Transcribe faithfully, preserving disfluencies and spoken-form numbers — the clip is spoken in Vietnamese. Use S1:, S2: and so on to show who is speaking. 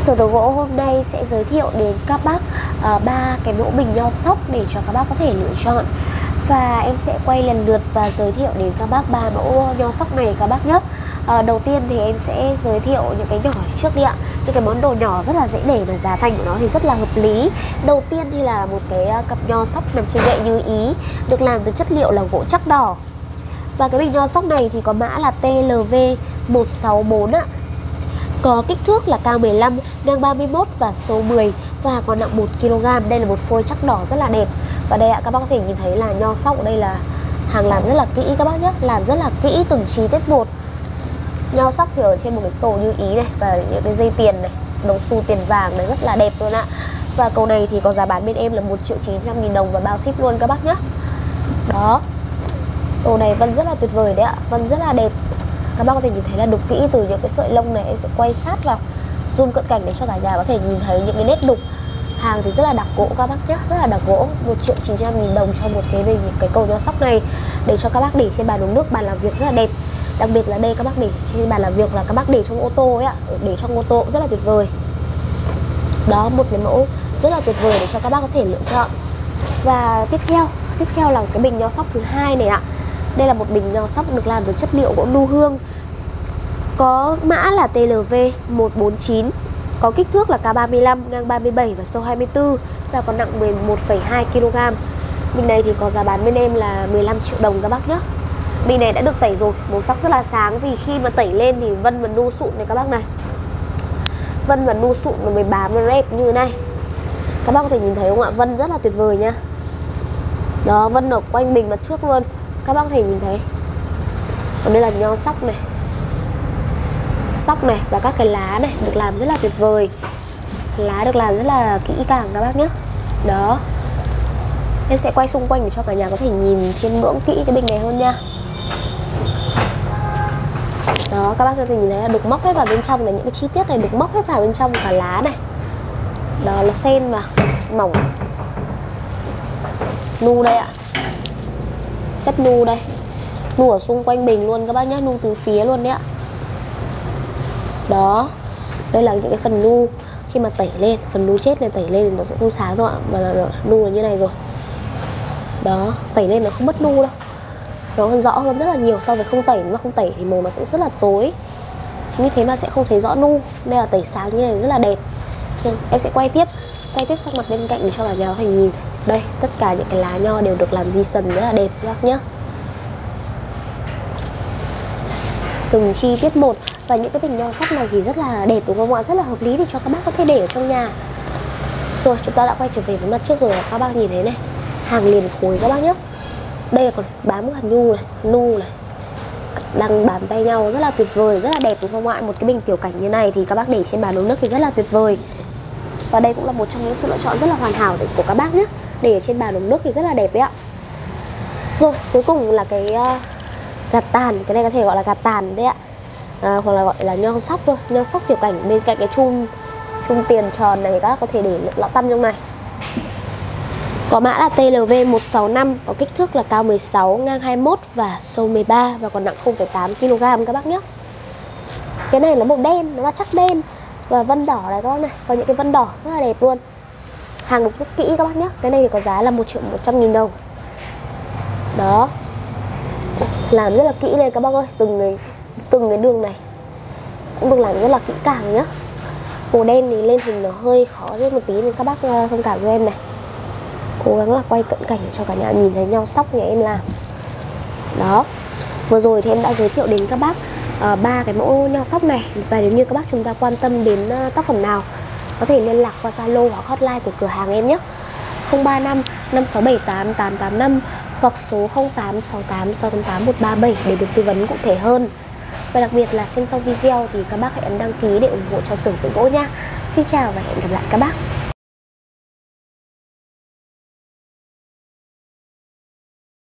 S1: Sưởng đồ gỗ hôm nay sẽ giới thiệu đến các bác ba uh, cái mẫu bình nho sóc để cho các bác có thể lựa chọn. Và em sẽ quay lần lượt và giới thiệu đến các bác ba mẫu nho sóc này các bác nhé. uh, Đầu tiên thì em sẽ giới thiệu những cái nhỏ trước đi ạ. Những cái món đồ nhỏ rất là dễ để mà giá thành của nó thì rất là hợp lý. Đầu tiên thì là một cái cặp nho sóc nằm trên gậy như ý, được làm từ chất liệu là gỗ chắc đỏ. Và cái bình nho sóc này thì có mã là T L V một sáu bốn ạ. Có kích thước là cao mười lăm, ngang ba mươi mốt và sâu mười và có nặng một ki lô gam. Đây là một phôi chắc đỏ rất là đẹp. Và đây ạ, các bác có thể nhìn thấy là nho sóc ở đây là hàng làm rất là kỹ các bác nhé. Làm rất là kỹ từng chi tiết một. Nho sóc thì ở trên một cái cầu như ý này, và những cái dây tiền này, đồng xu tiền vàng này rất là đẹp luôn ạ. Và cầu này thì có giá bán bên em là một triệu chín trăm nghìn đồng và bao ship luôn các bác nhé. Đó, đồ này vân rất là tuyệt vời đấy ạ, vân rất là đẹp. Các bác có thể nhìn thấy là đục kỹ từ những cái sợi lông này. Em sẽ quay sát vào, zoom cận cảnh để cho cả nhà có thể nhìn thấy những cái nét đục. Hàng thì rất là đặc gỗ các bác nhé, rất là đặc gỗ. Một triệu chín trăm nghìn đồng cho một cái bình cái cầu nho sóc này, để cho các bác để trên bàn uống nước, bàn làm việc rất là đẹp. Đặc biệt là đây các bác để trên bàn làm việc là các bác để trong ô tô ấy ạ, để trong ô tô cũng rất là tuyệt vời. Đó, một cái mẫu rất là tuyệt vời để cho các bác có thể lựa chọn. Và tiếp theo, tiếp theo là cái bình nho sóc thứ hai này ạ. Đây là một bình nho sóc được làm từ chất liệu gỗ nu hương. Có mã là T L V một bốn chín. Có kích thước là cao ba mươi lăm, ngang ba mươi bảy và sâu hai mươi tư và có nặng mười một phẩy hai ki lô gam. Bình này thì có giá bán bên em là mười lăm triệu đồng các bác nhé. Bình này đã được tẩy rồi, màu sắc rất là sáng, vì khi mà tẩy lên thì vân và nu sụn này các bác này. Vân và nu sụn nó mới bám nó đẹp như thế này. Các bác có thể nhìn thấy không ạ? Vân rất là tuyệt vời nha. Đó, vân ở quanh bình mặt trước luôn. Các bác có thể nhìn thấy. Còn đây là nho sóc này, sóc này và các cái lá này được làm rất là tuyệt vời. Lá được làm rất là kỹ càng các bác nhé. Đó, em sẽ quay xung quanh để cho cả nhà có thể nhìn trên ngưỡng kỹ cái bình này hơn nha. Đó, các bác có thể nhìn thấy là được móc hết vào bên trong này. Những cái chi tiết này được móc hết vào bên trong cả lá này. Đó là sen và mỏng. Nu đây ạ, chất nu đây, nu ở xung quanh bình luôn các bác nhé, nu từ phía luôn đấy ạ. Đó, đây là những cái phần nu khi mà tẩy lên, phần nu chết này tẩy lên thì nó sẽ không sáng đâu ạ, mà là nu là như này rồi. Đó, tẩy lên nó không mất nu đâu, nó hơn rõ hơn rất là nhiều so với không tẩy. Nếu mà không tẩy thì màu nó sẽ rất là tối, chính vì thế mà sẽ không thấy rõ nu. Đây là tẩy sáng như này rất là đẹp. Em sẽ quay tiếp, quay tiếp sang mặt bên cạnh để cho cả nhà có thể nhìn. Đây, tất cả những cái lá nho đều được làm di sần rất là đẹp các bác nhé. Từng chi tiết một. Và những cái bình nho sóc này thì rất là đẹp đúng không ạ? Rất là hợp lý để cho các bác có thể để ở trong nhà. Rồi, chúng ta đã quay trở về với mặt trước rồi. Các bác nhìn thấy này, hàng liền khối các bác nhé. Đây là còn bám một hạt nhu này, nu này, đang bám tay nhau rất là tuyệt vời, rất là đẹp đúng không ạ? Một cái bình tiểu cảnh như này thì các bác để trên bàn uống nước thì rất là tuyệt vời. Và đây cũng là một trong những sự lựa chọn rất là hoàn hảo của các bác nhé. Để ở trên bàn uống nước thì rất là đẹp đấy ạ. Rồi, cuối cùng là cái uh, gạt tàn. Cái này có thể gọi là gạt tàn đấy ạ, à, hoặc là gọi là nho sóc thôi. Nho sóc tiểu cảnh bên cạnh cái chum chum tiền tròn này, các bác có thể để lọ tăm trong này. Có mã là T L V một sáu năm. Có kích thước là cao mười sáu, ngang hai mươi mốt và sâu mười ba và còn nặng không phẩy tám ki lô gam các bác nhé. Cái này nó màu đen, nó là chắc đen và vân đỏ này các bác này. Có những cái vân đỏ rất là đẹp luôn. Hàng đục rất kỹ các bác nhé. Cái này thì có giá là một triệu một trăm nghìn đồng. Đó, làm rất là kỹ lên các bác ơi. Từng cái, từng cái đường này cũng được làm rất là kỹ càng nhá. Màu đen thì lên hình nó hơi khó hơn một tí nên các bác thông cảm cho em này. Cố gắng là quay cận cảnh để cho cả nhà nhìn thấy nho sóc nhà em làm. Đó, vừa rồi thì em đã giới thiệu đến các bác ba uh, cái mẫu nho sóc này. Và nếu như các bác chúng ta quan tâm đến uh, tác phẩm nào, có thể liên lạc qua Zalo hoặc hotline của cửa hàng em nhé, không ba năm năm sáu bảy tám tám tám năm hoặc số không tám sáu tám sáu tám tám một ba bảy để được tư vấn cụ thể hơn. Và đặc biệt là xem xong video thì các bác hãy ấn đăng ký để ủng hộ cho xưởng tự gỗ nha. Xin chào và hẹn gặp lại các bác.